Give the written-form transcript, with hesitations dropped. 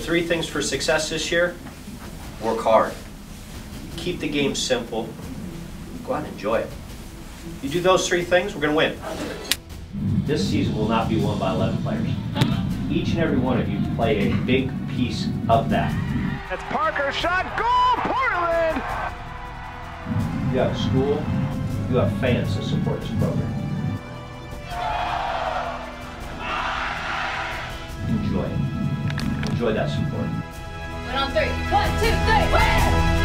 3 things for success this year: work hard, keep the game simple, go out and enjoy it. You do those 3 things, we're going to win. This season will not be won by 11 players. Each and every one of you play a big piece of that. That's Parker's shot. Goal, Portland! You have a school, you have fans that support this program. Enjoy it. Enjoy that support. Win on 3. 1, 2, 3, win!